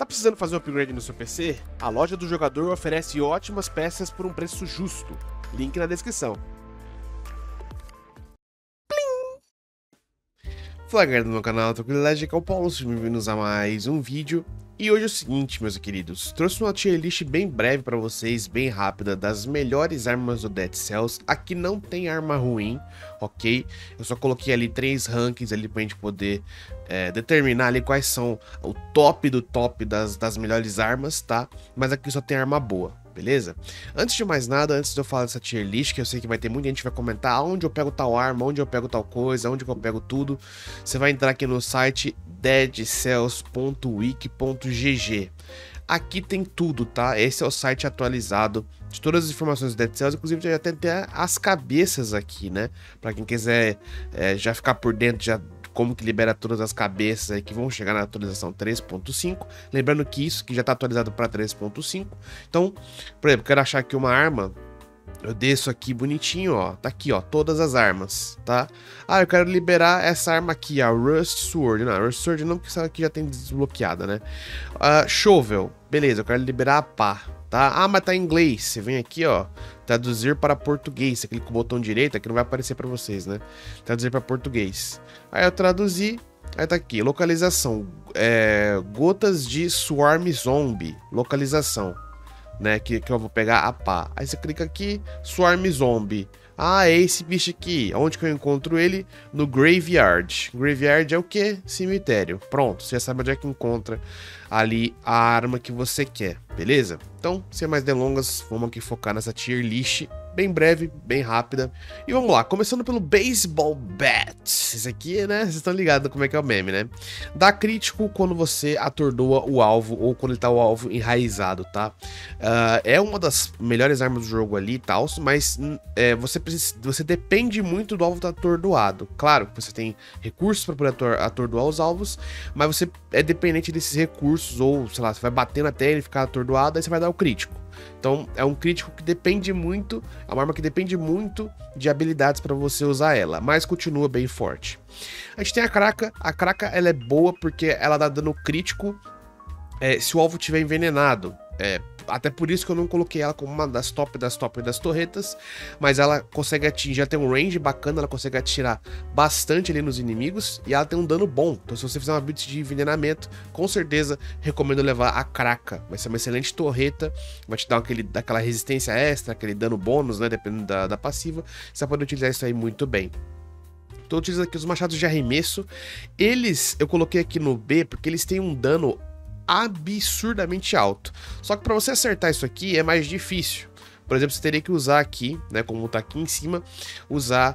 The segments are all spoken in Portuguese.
Tá precisando fazer um upgrade no seu PC? A loja do jogador oferece ótimas peças por um preço justo. Link na descrição. Fala galera do meu canal, Tranquilidade, aqui é o Paulo, sejam bem-vindos a mais um vídeo. E hoje é o seguinte, meus queridos, trouxe uma tier list bem breve pra vocês, bem rápida, das melhores armas do Dead Cells. Aqui não tem arma ruim, ok? Eu só coloquei ali 3 rankings ali pra gente poder determinar ali quais são o top do top das melhores armas, tá? Mas aqui só tem arma boa. Beleza? Antes de mais nada, antes de eu falar dessa tier list, que eu sei que vai ter muita gente que vai comentar onde eu pego tal arma, onde eu pego tal coisa, onde eu pego tudo, você vai entrar aqui no site deadcells.wiki.gg. Aqui tem tudo, tá? Esse é o site atualizado de todas as informações do Dead Cells, inclusive já tem até as cabeças aqui, né? Pra quem quiser já ficar por dentro, já como que libera todas as cabeças aí que vão chegar na atualização 3.5. Lembrando que isso que já está atualizado para 3.5. Então, por exemplo, quero achar aqui uma arma, eu desço aqui bonitinho, ó, tá aqui, ó, todas as armas, tá? Ah, eu quero liberar essa arma aqui, a Rust Sword. Não, a Rust Sword não, porque essa aqui já tem desbloqueada, né? Shovel, beleza, eu quero liberar a pá, tá? Ah, mas tá em inglês, você vem aqui, ó, traduzir para português, você clica com o botão direito, aqui não vai aparecer para vocês, né? Traduzir para português. Aí eu traduzi, aí tá aqui, localização, gotas de Swarm Zombie, localização, né, que eu vou pegar a pá. Aí você clica aqui, Swarm Zombie. Ah, é esse bicho aqui. Onde que eu encontro ele? No Graveyard. Graveyard é o quê? Cemitério. Pronto, você já sabe onde é que encontra ali a arma que você quer, beleza? Então, sem mais delongas, vamos aqui focar nessa tier list, bem breve, bem rápida. E vamos lá, começando pelo Baseball Bat. Esse aqui, né, vocês estão ligados como é que é o meme, né? Dá crítico quando você atordoa o alvo ou quando ele tá o alvo enraizado, tá? É uma das melhores armas do jogo ali e tal, mas você depende muito do alvo estar atordoado. Claro que você tem recursos para poder atordoar os alvos, mas você é dependente desses recursos, ou sei lá, você vai batendo até ele ficar atordoado, aí você vai dar o crítico. Então é um crítico que depende muito, é uma arma que depende muito de habilidades para você usar ela, mas continua bem forte. A gente tem a Kraka ela é boa porque ela dá dano crítico se o alvo estiver envenenado. Até por isso que eu não coloquei ela como uma das top das torretas, mas ela consegue atingir, ela tem um range bacana, ela consegue atirar bastante ali nos inimigos e ela tem um dano bom. Então se você fizer uma build de envenenamento, com certeza recomendo levar a Kraka. Vai ser uma excelente torreta, vai te dar aquela resistência extra, aquele dano bônus, né, dependendo da passiva. Você vai poder utilizar isso aí muito bem. Estou utilizando aqui os machados de arremesso. Eu coloquei aqui no B porque eles têm um dano absurdamente alto. Só que para você acertar isso aqui é mais difícil. Por exemplo, você teria que usar aqui, né, como tá aqui em cima, usar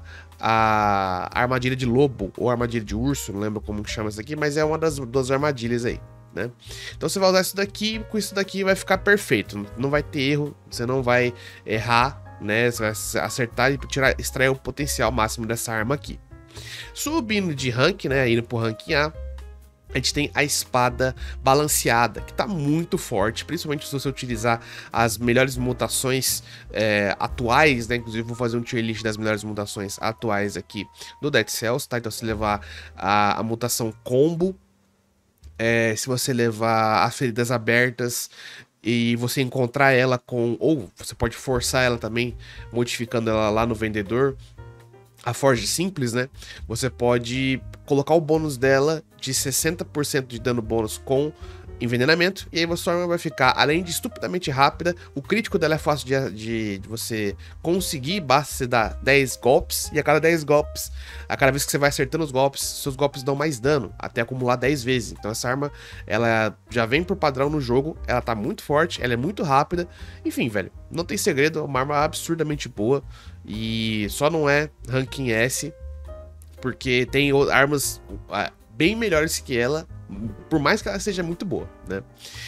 a armadilha de lobo ou armadilha de urso, não lembro como que chama isso aqui, mas é uma das duas armadilhas aí, né? Então você vai usar isso daqui, com isso daqui vai ficar perfeito, não vai ter erro, você não vai errar, né? Você vai acertar e extrair o potencial máximo dessa arma aqui. Subindo de rank, né, indo pro rank A, a gente tem a espada balanceada, que tá muito forte, principalmente se você utilizar as melhores mutações atuais, né? Inclusive vou fazer um tier list das melhores mutações atuais aqui do Dead Cells, tá? Então se levar a mutação combo, se você levar as feridas abertas e você encontrar ela ou você pode forçar ela também, modificando ela lá no vendedor, a Forge Simples, né? Você pode colocar o bônus dela de 60% de dano bônus com envenenamento, e aí a sua arma vai ficar, além de estupidamente rápida, o crítico dela é fácil de você conseguir, basta você dar 10 golpes, e a cada 10 golpes, a cada vez que você vai acertando os golpes, seus golpes dão mais dano, até acumular 10 vezes. Então essa arma, ela já vem por padrão no jogo, ela tá muito forte, ela é muito rápida, enfim, velho, não tem segredo, é uma arma absurdamente boa, e só não é ranking S, porque tem armas bem melhores que ela, por mais que ela seja muito boa, né?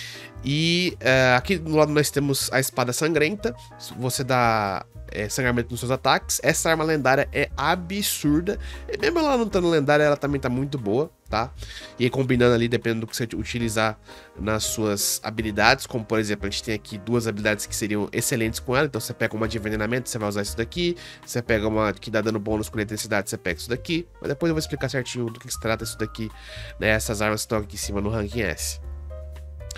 E aqui do lado nós temos a espada sangrenta. Você dá sangramento nos seus ataques. Essa arma lendária é absurda. E mesmo ela não estando lendária, ela também tá muito boa, tá? E aí, combinando ali, dependendo do que você utilizar nas suas habilidades, como por exemplo, a gente tem aqui duas habilidades que seriam excelentes com ela. Então você pega uma de envenenamento, você vai usar isso daqui. Você pega uma que dá dano bônus com eletricidade, você pega isso daqui. Mas depois eu vou explicar certinho do que se trata isso daqui, né? Essas armas que estão aqui em cima no ranking S.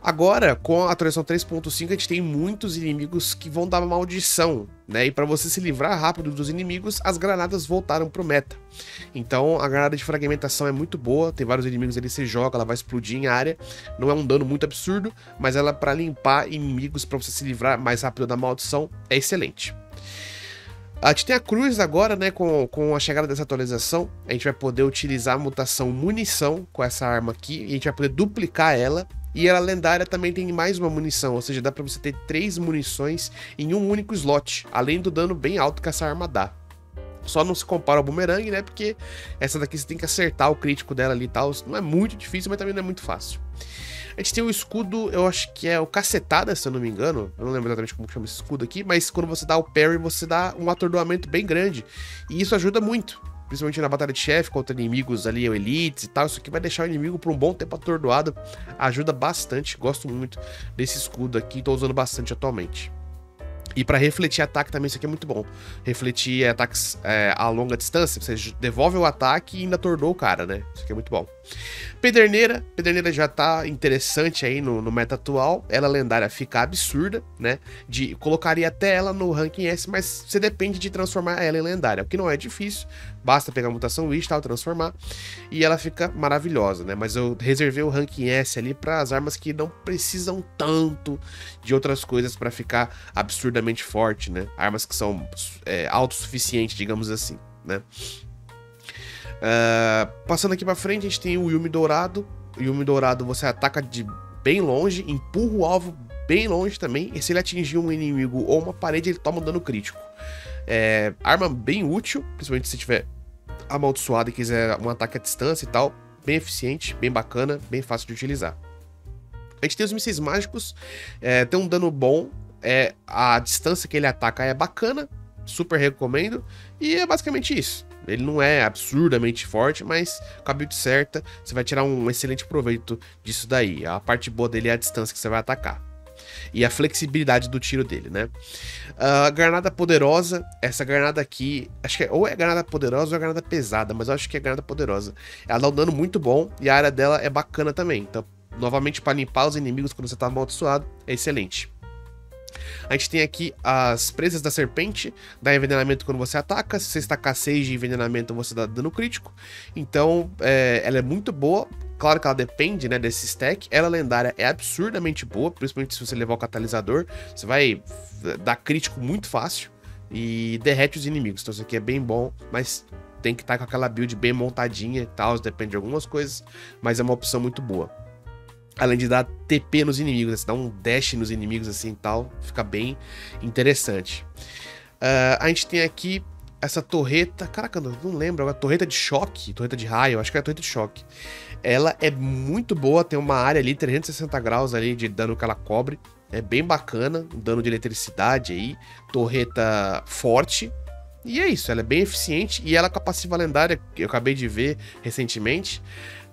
Agora, com a atualização 3.5, a gente tem muitos inimigos que vão dar maldição, né? E para você se livrar rápido dos inimigos, as granadas voltaram pro meta. Então, a granada de fragmentação é muito boa, tem vários inimigos ali, você joga, ela vai explodir em área. Não é um dano muito absurdo, mas ela para limpar inimigos, para você se livrar mais rápido da maldição, é excelente. A gente tem a cruz agora, né, com a chegada dessa atualização, a gente vai poder utilizar a mutação munição com essa arma aqui, e a gente vai poder duplicar ela. E ela lendária também tem mais uma munição, ou seja, dá pra você ter 3 munições em um único slot, além do dano bem alto que essa arma dá. Só não se compara ao bumerangue, né, porque essa daqui você tem que acertar o crítico dela ali e tal, não é muito difícil, mas também não é muito fácil. A gente tem o escudo, eu acho que é o cacetada, se eu não me engano, eu não lembro exatamente como chama esse escudo aqui, mas quando você dá o parry, você dá um atordoamento bem grande, e isso ajuda muito. Principalmente na batalha de chefe, contra inimigos ali, elites e tal. Isso aqui vai deixar o inimigo por um bom tempo atordoado. Ajuda bastante. Gosto muito desse escudo aqui. Tô usando bastante atualmente. E para refletir ataque também, isso aqui é muito bom. Refletir ataques a longa distância. Você devolve o ataque e ainda atordou o cara, né? Isso aqui é muito bom. Pederneira. Pederneira já tá interessante aí no meta atual. Ela lendária fica absurda, né? Colocaria até ela no ranking S, mas você depende de transformar ela em lendária. O que não é difícil. Basta pegar a mutação Wish, tal, transformar. E ela fica maravilhosa, né? Mas eu reservei o ranking S ali para as armas que não precisam tanto de outras coisas para ficar absurdamente forte, né? Armas que são autossuficientes, digamos assim, né? Passando aqui pra frente, a gente tem o Yumi Dourado. O Yumi Dourado você ataca de bem longe, empurra o alvo bem longe também, e se ele atingir um inimigo ou uma parede, ele toma um dano crítico. Arma bem útil, principalmente se tiver amaldiçoado e quiser um ataque à distância e tal. Bem eficiente, bem bacana, bem fácil de utilizar. A gente tem os mísseis mágicos, tem um dano bom, a distância que ele ataca é bacana, super recomendo, e é basicamente isso. Ele não é absurdamente forte, mas com a build certa, você vai tirar um excelente proveito disso daí. A parte boa dele é a distância que você vai atacar. E a flexibilidade do tiro dele, né? Granada poderosa. Essa granada aqui, acho que ou é granada poderosa ou é granada pesada, mas eu acho que é granada poderosa. Ela dá um dano muito bom e a área dela é bacana também. Então, novamente, para limpar os inimigos quando você tá amaldiçoado, é excelente. A gente tem aqui as presas da serpente, dá envenenamento quando você ataca. Se você estacar 6 de envenenamento, você dá dano crítico. Então, ela é muito boa. Claro que ela depende, né, desse stack. Ela lendária é absurdamente boa, principalmente se você levar o catalisador. Você vai dar crítico muito fácil e derrete os inimigos. Então isso aqui é bem bom, mas tem que estar com aquela build bem montadinha e tal. Depende de algumas coisas, mas é uma opção muito boa. Além de dar TP nos inimigos, né? Você dá um dash nos inimigos assim e tal, fica bem interessante. A gente tem aqui essa torreta, caraca, eu não lembro agora, torreta de choque, torreta de raio, acho que é a torreta de choque. Ela é muito boa, tem uma área ali, 360 graus ali de dano que ela cobre, é bem bacana, um dano de eletricidade aí, torreta forte. E é isso, ela é bem eficiente e ela com a passiva lendária, que eu acabei de ver recentemente,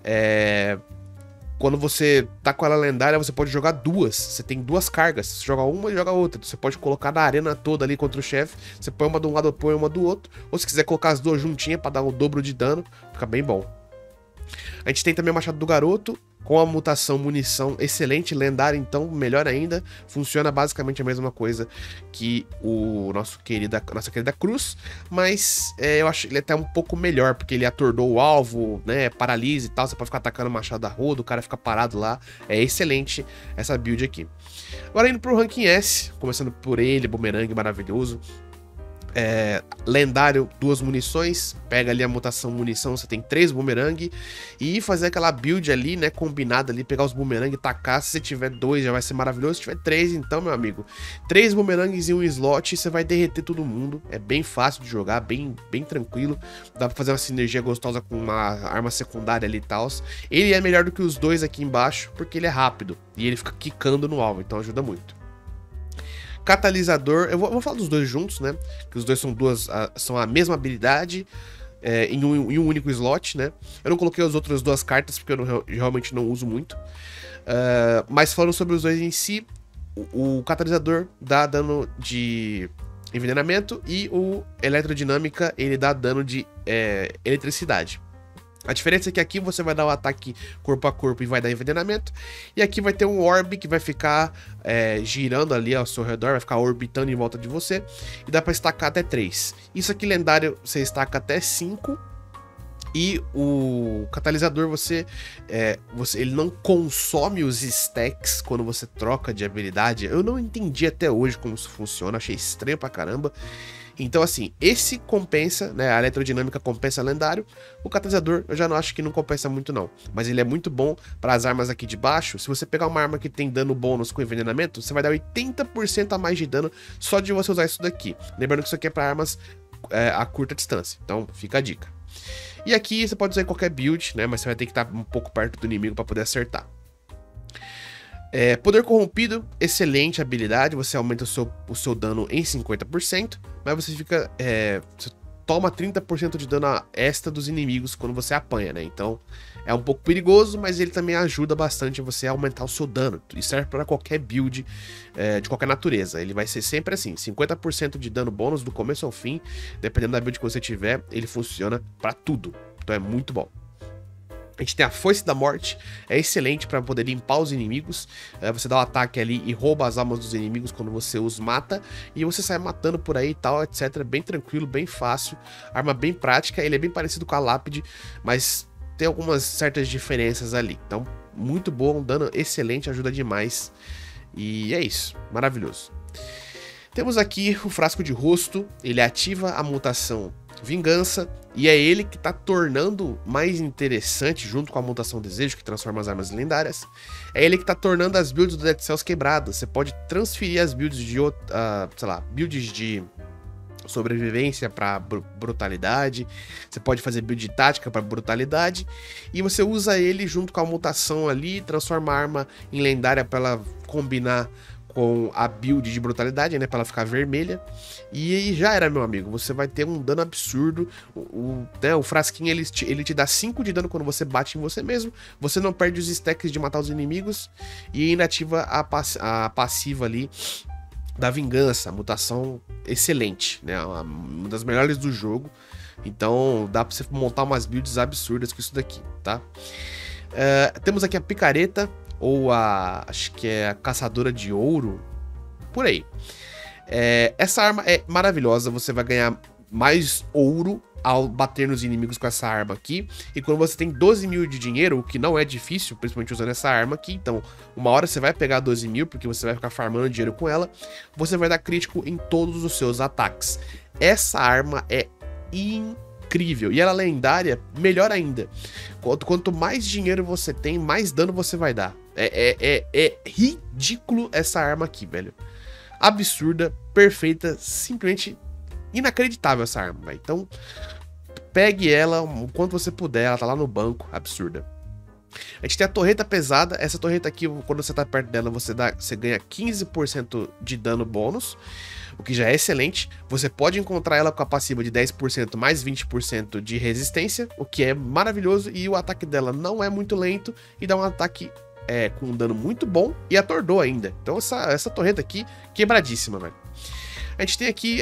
quando você tá com ela lendária, você pode jogar duas. Você tem duas cargas. Você joga uma e joga outra. Você pode colocar na arena toda ali contra o chefe. Você põe uma de um lado, põe uma do outro. Ou se quiser colocar as duas juntinhas pra dar o dobro de dano, fica bem bom. A gente tem também o Machado do Garoto, com a mutação munição excelente, lendária, então melhor ainda. Funciona basicamente a mesma coisa que o nossa querida cruz, mas eu acho ele até um pouco melhor, porque ele atordou o alvo, né, paralisa e tal, você pode ficar atacando o machado a rodo, o cara fica parado lá, é excelente essa build aqui. Agora indo pro ranking S, começando por ele, bumerangue maravilhoso. Lendário, 2 munições, pega ali a mutação munição, você tem 3 bumerangue, e fazer aquela build ali, né, combinada ali, pegar os bumerangue e tacar. Se você tiver 2 já vai ser maravilhoso, se tiver 3 então, meu amigo, 3 bumerangues em um slot, você vai derreter todo mundo, é bem fácil de jogar, bem tranquilo, dá pra fazer uma sinergia gostosa com uma arma secundária ali e tal. Ele é melhor do que os 2 aqui embaixo, porque ele é rápido, e ele fica quicando no alvo, então ajuda muito. Catalisador, eu vou falar dos dois juntos, né? Que os dois são a mesma habilidade em um único slot, né? Eu não coloquei as outras 2 cartas porque eu realmente não uso muito. Mas falando sobre os dois em si, o catalisador dá dano de envenenamento e o eletrodinâmica ele dá dano de eletricidade. A diferença é que aqui você vai dar um ataque corpo a corpo e vai dar envenenamento. E aqui vai ter um orb que vai ficar girando ali ao seu redor, vai ficar orbitando em volta de você. E dá pra estacar até 3. Isso aqui lendário você estaca até 5. E o catalisador ele não consome os stacks quando você troca de habilidade. Eu não entendi até hoje como isso funciona, achei estranho pra caramba. Então assim, esse compensa, né, a eletrodinâmica compensa lendário, o catalisador eu já não acho que não compensa muito não, mas ele é muito bom para as armas aqui de baixo. Se você pegar uma arma que tem dano bônus com envenenamento, você vai dar 80% a mais de dano só de você usar isso daqui. Lembrando que isso aqui é para armas a curta distância, então fica a dica. E aqui você pode usar em qualquer build, né, mas você vai ter que estar um pouco perto do inimigo para poder acertar. Poder corrompido, excelente habilidade, você aumenta o seu dano em 50%, mas você você toma 30% de dano extra dos inimigos quando você apanha, né? Então é um pouco perigoso, mas ele também ajuda bastante você a aumentar o seu dano. Isso serve para qualquer build de qualquer natureza. Ele vai ser sempre assim, 50% de dano bônus do começo ao fim, dependendo da build que você tiver, ele funciona para tudo. Então é muito bom. A gente tem a Foice da Morte, é excelente para poder limpar os inimigos. Você dá um ataque ali e rouba as almas dos inimigos quando você os mata. E você sai matando por aí e tal, etc. Bem tranquilo, bem fácil. Arma bem prática, ele é bem parecido com a Lápide, mas tem algumas certas diferenças ali. Então, muito bom, um dano excelente, ajuda demais. E é isso, maravilhoso. Temos aqui o Frasco de Rosto, ele ativa a mutação Vingança, e é ele que tá tornando mais interessante, junto com a mutação Desejo, que transforma as armas lendárias, é ele que tá tornando as builds do Dead Cells quebradas. Você pode transferir as builds de, sei lá, builds de sobrevivência para brutalidade, você pode fazer build de tática para brutalidade, e você usa ele junto com a mutação ali, transforma a arma em lendária para ela combinar com a build de brutalidade, né, para ela ficar vermelha, e já era, meu amigo, você vai ter um dano absurdo. O frasquinho ele te dá 5 de dano quando você bate em você mesmo, você não perde os stacks de matar os inimigos, e ainda ativa a passiva ali da vingança, mutação excelente, né, uma das melhores do jogo. Então dá pra você montar umas builds absurdas com isso daqui, tá? Temos aqui a picareta, ou acho que é a caçadora de ouro, por aí. Essa arma é maravilhosa, você vai ganhar mais ouro ao bater nos inimigos com essa arma aqui. E quando você tem 12 mil de dinheiro, o que não é difícil, principalmente usando essa arma aqui, então uma hora você vai pegar 12 mil, porque você vai ficar farmando dinheiro com ela, você vai dar crítico em todos os seus ataques. Essa arma é incrível, e ela é lendária, melhor ainda. Quanto mais dinheiro você tem, mais dano você vai dar. É ridículo essa arma aqui, velho. Absurda, perfeita, simplesmente inacreditável essa arma, velho. Então, pegue ela o quanto você puder, ela tá lá no banco, absurda. A gente tem a torreta pesada, essa torreta aqui, quando você tá perto dela, você ganha 15% de dano bônus, o que já é excelente. Você pode encontrar ela com a passiva de 10% mais 20% de resistência, o que é maravilhoso, e o ataque dela não é muito lento, e dá um ataque com um dano muito bom, e atordoa ainda. Então essa torreta aqui, quebradíssima, velho. A gente tem aqui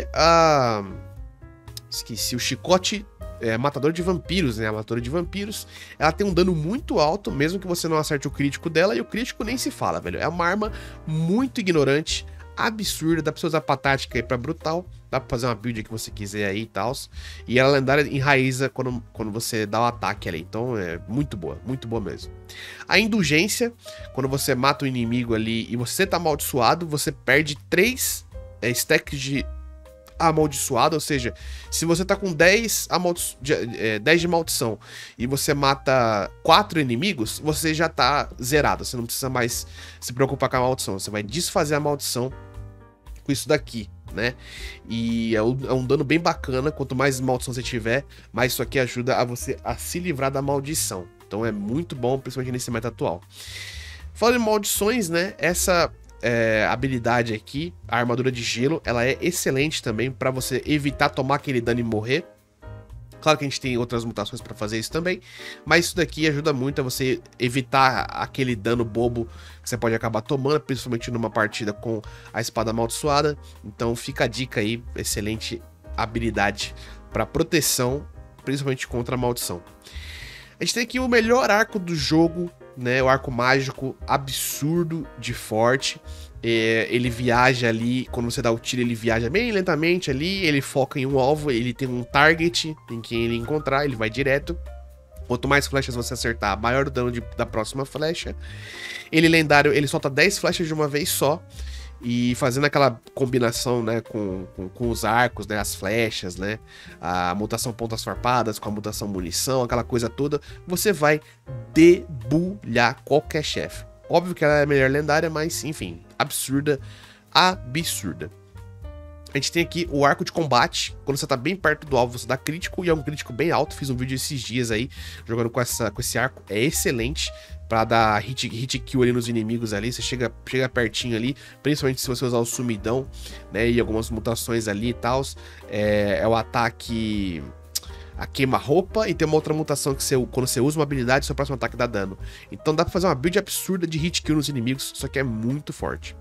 esqueci, o chicote matador de vampiros, né? A matadora de vampiros. Ela tem um dano muito alto, mesmo que você não acerte o crítico dela, e o crítico nem se fala, velho. É uma arma muito ignorante, absurda, dá pra você usar pra tática e pra brutal, dá pra fazer uma build que você quiser aí e tal. E ela lendária enraiza quando você dá o ataque ali, então é muito boa mesmo. A indulgência, quando você mata o inimigo ali e você tá amaldiçoado, você perde 3 stacks de amaldiçoado, ou seja, se você tá com 10 de maldição e você mata 4 inimigos, você já tá zerado, você não precisa mais se preocupar com a maldição, você vai desfazer a maldição com isso daqui, né? E é um dano bem bacana, quanto mais maldição você tiver, mais isso aqui ajuda a você a se livrar da maldição. Então é muito bom, principalmente nesse meta atual. Falando em maldições, né? Essa habilidade aqui, a armadura de gelo, ela é excelente também para você evitar tomar aquele dano e morrer. Claro que a gente tem outras mutações para fazer isso também, mas isso daqui ajuda muito a você evitar aquele dano bobo que você pode acabar tomando, principalmente numa partida com a espada amaldiçoada. Então fica a dica aí, excelente habilidade para proteção, principalmente contra a maldição. A gente tem aqui o melhor arco do jogo, né? O arco mágico absurdo de forte. Ele viaja ali, quando você dá o tiro, ele viaja bem lentamente ali, ele foca em um alvo, ele tem um target em quem ele encontrar, ele vai direto. Quanto mais flechas você acertar, maior o dano da próxima flecha. Ele lendário, ele solta 10 flechas de uma vez só. E fazendo aquela combinação, né, com os arcos, né, as flechas, né, a mutação pontas farpadas com a mutação munição, aquela coisa toda, você vai debulhar qualquer chefe. Óbvio que ela é a melhor lendária, mas, enfim, absurda. A gente tem aqui o arco de combate. Quando você tá bem perto do alvo, você dá crítico, e é um crítico bem alto. Fiz um vídeo esses dias aí, jogando com esse arco. É excelente pra dar hit kill ali nos inimigos ali. Você chega pertinho ali, principalmente se você usar o sumidão, né, e algumas mutações ali e tal. É o ataque... a queima-roupa, e tem uma outra mutação que quando você usa uma habilidade, seu próximo ataque dá dano. Então dá pra fazer uma build absurda de hit kill nos inimigos, só que é muito forte.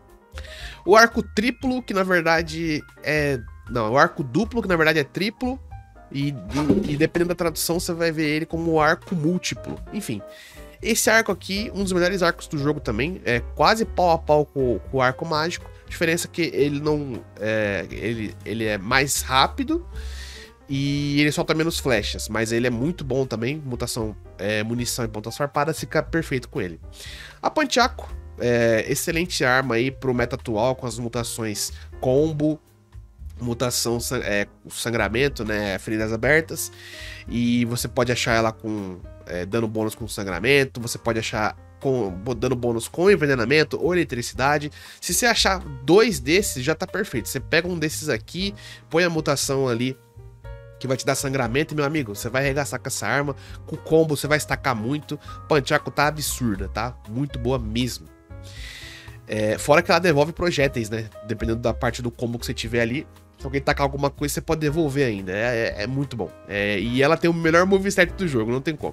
O arco triplo, que na verdade é... Não, o arco duplo, que na verdade é triplo, e dependendo da tradução, você vai ver ele como o arco múltiplo. Enfim, esse arco aqui, um dos melhores arcos do jogo também, é quase pau a pau com o arco mágico. A diferença é que ele não... ele é mais rápido, e ele solta menos flechas, mas ele é muito bom também. Mutação, munição e pontas farpadas, fica perfeito com ele. A Panchaco, excelente arma aí pro meta atual, com as mutações combo, mutação sangramento, né, feridas abertas. E você pode achar ela com dano bônus com sangramento, você pode achar dando bônus com envenenamento ou eletricidade. Se você achar 2 desses, já tá perfeito. Você pega um desses aqui, põe a mutação ali que vai te dar sangramento, e, meu amigo, você vai arregaçar com essa arma. Com o combo você vai estacar muito. Panchaco tá absurda, tá? Muito boa mesmo. Fora que ela devolve projéteis, né? Dependendo da parte do combo que você tiver ali. Se alguém tacar alguma coisa, você pode devolver ainda. É muito bom. E ela tem o melhor moveset do jogo, não tem como.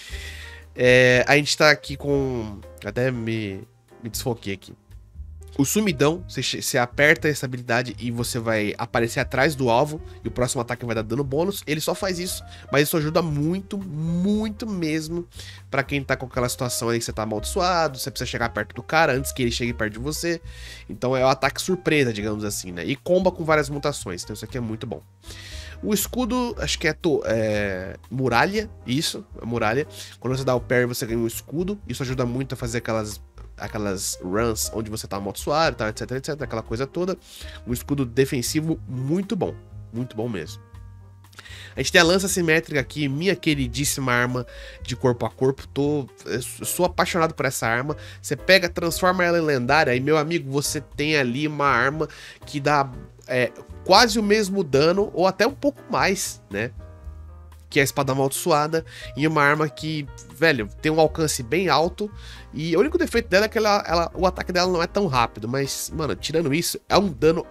A gente tá aqui com... Até me desfoquei aqui. O sumidão, você aperta essa habilidade e você vai aparecer atrás do alvo, e o próximo ataque vai dar dano bônus. Ele só faz isso, mas isso ajuda muito, muito mesmo pra quem tá com aquela situação aí que você tá amaldiçoado, você precisa chegar perto do cara antes que ele chegue perto de você. Então é o ataque surpresa, digamos assim, né? E comba com várias mutações, então isso aqui é muito bom. O escudo, acho que é muralha, isso, é muralha. Quando você dá o parry, você ganha um escudo, isso ajuda muito a fazer aquelas runs onde você tá amaldiçoado, tá, etc, aquela coisa toda. Um escudo defensivo muito bom mesmo. A gente tem a lança simétrica aqui, minha queridíssima arma de corpo a corpo. Sou apaixonado por essa arma. Você pega, transforma ela em lendária, e, meu amigo, você tem ali uma arma que dá quase o mesmo dano, ou até um pouco mais, né? Que é a espada amaldiçoada, e uma arma que, velho, tem um alcance bem alto. E o único defeito dela é que o ataque dela não é tão rápido, mas, mano, tirando isso, é um dano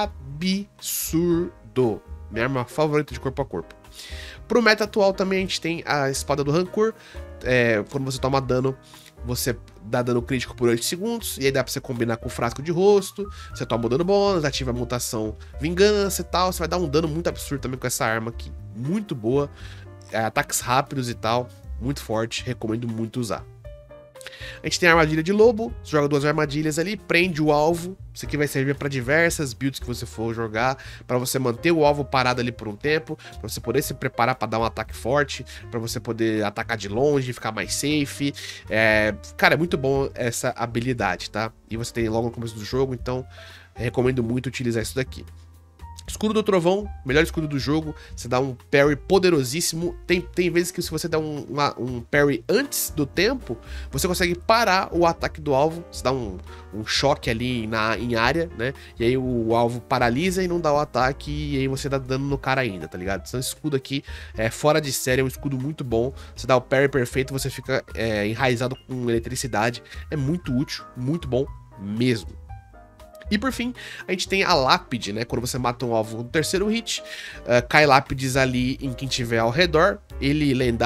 absurdo. Minha arma favorita de corpo a corpo. Pro meta atual também a gente tem a espada do rancor. Quando você toma dano, você dá dano crítico por 8 segundos, e aí dá pra você combinar com o frasco de rosto. Você toma o dano bônus, ativa a mutação vingança e tal. Você vai dar um dano muito absurdo também com essa arma aqui, muito boa. Ataques rápidos e tal, muito forte, recomendo muito usar. A gente tem a armadilha de lobo, você joga 2 armadilhas ali, prende o alvo. Isso aqui vai servir para diversas builds que você for jogar, para você manter o alvo parado ali por um tempo, para você poder se preparar para dar um ataque forte, para você poder atacar de longe, ficar mais safe. Cara, é muito bom essa habilidade, tá? E você tem logo no começo do jogo, então recomendo muito utilizar isso daqui. Escudo do trovão, melhor escudo do jogo. Você dá um parry poderosíssimo. Tem vezes que se você der um parry antes do tempo, você consegue parar o ataque do alvo. Você dá um choque ali em área, né? E aí o alvo paralisa e não dá o ataque, e aí você dá dano no cara ainda, tá ligado? Então esse escudo aqui é fora de série, é um escudo muito bom. Você dá o parry perfeito, você fica enraizado com eletricidade. É muito útil, muito bom mesmo. E por fim, a gente tem a lápide, né? Quando você mata um alvo no terceiro hit, cai lápides ali em quem tiver ao redor. Ele lendário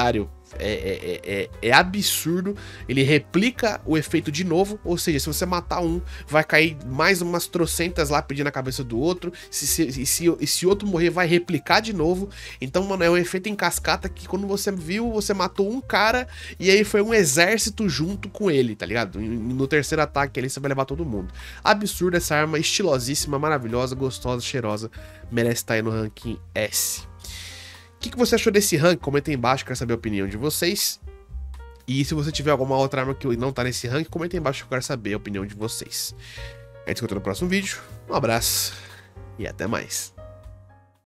é absurdo. Ele replica o efeito de novo, ou seja, se você matar um, vai cair mais umas trocentas lá pedindo a cabeça do outro. Se outro morrer, vai replicar de novo. Então, mano, é um efeito em cascata que quando você viu, você matou um cara e aí foi um exército junto com ele, tá ligado? No terceiro ataque ali, você vai levar todo mundo. Absurdo essa arma, estilosíssima, maravilhosa, gostosa, cheirosa. Merece estar aí no ranking S. O que você achou desse ranking? Comenta aí embaixo, quero saber a opinião de vocês. E se você tiver alguma outra arma que não tá nesse ranking, comenta aí embaixo que eu quero saber a opinião de vocês. A gente se encontra no próximo vídeo. Um abraço e até mais.